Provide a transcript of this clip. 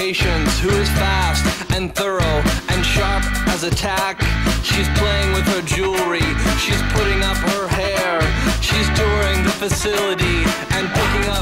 patience, who is fast and thorough and sharp as a tack. She's playing with her jewelry, she's putting up her hair, she's touring the facility and picking